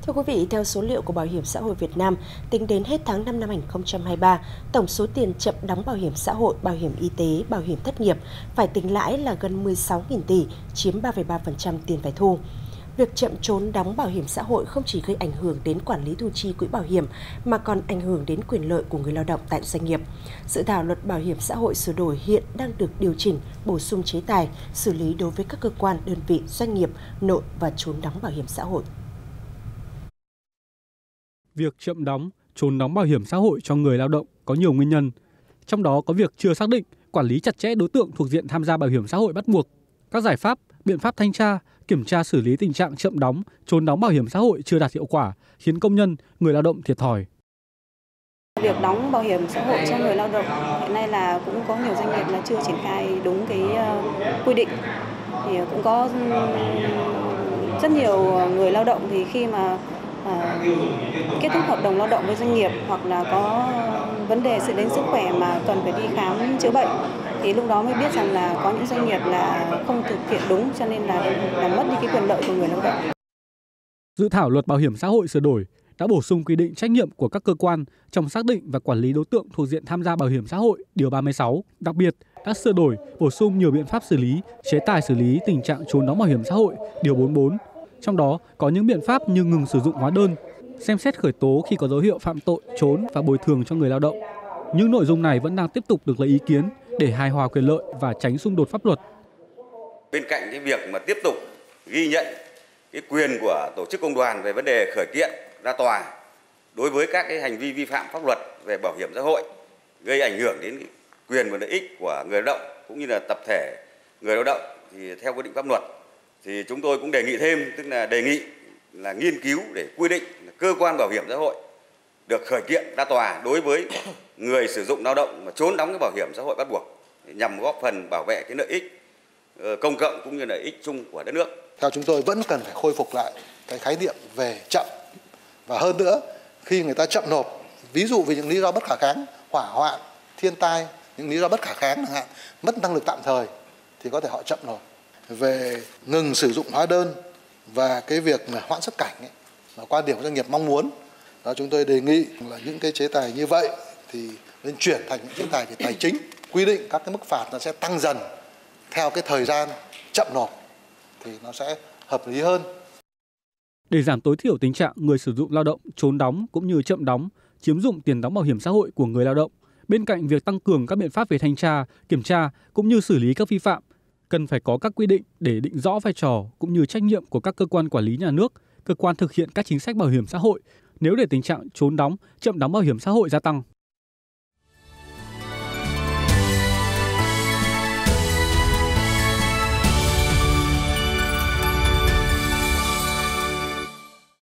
Thưa quý vị, theo số liệu của Bảo hiểm xã hội Việt Nam, tính đến hết tháng 5 năm 2023, tổng số tiền chậm đóng bảo hiểm xã hội, bảo hiểm y tế, bảo hiểm thất nghiệp phải tính lãi là gần 16.000 tỷ, chiếm 3,3% tiền phải thu. Việc chậm trốn đóng bảo hiểm xã hội không chỉ gây ảnh hưởng đến quản lý thu chi quỹ bảo hiểm mà còn ảnh hưởng đến quyền lợi của người lao động tại doanh nghiệp. Dự thảo luật bảo hiểm xã hội sửa đổi hiện đang được điều chỉnh, bổ sung chế tài, xử lý đối với các cơ quan, đơn vị, doanh nghiệp nộp và trốn đóng bảo hiểm xã hội. Việc chậm đóng, trốn đóng bảo hiểm xã hội cho người lao động có nhiều nguyên nhân. Trong đó có việc chưa xác định, quản lý chặt chẽ đối tượng thuộc diện tham gia bảo hiểm xã hội bắt buộc. Các giải pháp, biện pháp thanh tra, kiểm tra xử lý tình trạng chậm đóng, trốn đóng bảo hiểm xã hội chưa đạt hiệu quả, khiến công nhân, người lao động thiệt thòi. Việc đóng bảo hiểm xã hội cho người lao động hiện nay là cũng có nhiều doanh nghiệp là chưa triển khai đúng cái quy định. Thì cũng có rất nhiều người lao động thì khi mà kết thúc hợp đồng lao động với doanh nghiệp hoặc là có vấn đề sự đến sức khỏe mà cần phải đi khám chữa bệnh thì lúc đó mới biết rằng là có những doanh nghiệp là không thực hiện đúng, cho nên là mất đi cái quyền lợi của người lao động. Dự thảo luật bảo hiểm xã hội sửa đổi đã bổ sung quy định trách nhiệm của các cơ quan trong xác định và quản lý đối tượng thuộc diện tham gia bảo hiểm xã hội, điều 36. Đặc biệt, đã sửa đổi, bổ sung nhiều biện pháp xử lý, chế tài xử lý tình trạng trốn đóng bảo hiểm xã hội, điều 44. Trong đó có những biện pháp như ngừng sử dụng hóa đơn, xem xét khởi tố khi có dấu hiệu phạm tội, trốn và bồi thường cho người lao động. Những nội dung này vẫn đang tiếp tục được lấy ý kiến để hài hòa quyền lợi và tránh xung đột pháp luật. Bên cạnh cái việc mà tiếp tục ghi nhận cái quyền của tổ chức công đoàn về vấn đề khởi kiện ra tòa đối với các cái hành vi vi phạm pháp luật về bảo hiểm xã hội gây ảnh hưởng đến quyền và lợi ích của người lao động cũng như là tập thể người lao động, thì theo quy định pháp luật thì chúng tôi cũng đề nghị thêm, tức là đề nghị là nghiên cứu để quy định là cơ quan bảo hiểm xã hội được khởi kiện ra tòa đối với người sử dụng lao động mà trốn đóng cái bảo hiểm xã hội bắt buộc nhằm góp phần bảo vệ cái lợi ích công cộng cũng như lợi ích chung của đất nước. Theo chúng tôi vẫn cần phải khôi phục lại cái khái niệm về chậm, và hơn nữa khi người ta chậm nộp, ví dụ vì những lý do bất khả kháng, hỏa hoạn, thiên tai, những lý do bất khả kháng chẳng hạn, mất năng lực tạm thời thì có thể họ chậm nộp. Về ngừng sử dụng hóa đơn và cái việc mà hoãn xuất cảnh ấy, là quan điểm của doanh nghiệp mong muốn, đó chúng tôi đề nghị là những cái chế tài như vậy thì nên chuyển thành những chế tài về tài chính, quy định các cái mức phạt nó sẽ tăng dần theo cái thời gian chậm nộp thì nó sẽ hợp lý hơn. Để giảm tối thiểu tình trạng người sử dụng lao động trốn đóng cũng như chậm đóng, chiếm dụng tiền đóng bảo hiểm xã hội của người lao động, bên cạnh việc tăng cường các biện pháp về thanh tra, kiểm tra cũng như xử lý các vi phạm, cần phải có các quy định để định rõ vai trò cũng như trách nhiệm của các cơ quan quản lý nhà nước, cơ quan thực hiện các chính sách bảo hiểm xã hội nếu để tình trạng trốn đóng, chậm đóng bảo hiểm xã hội gia tăng.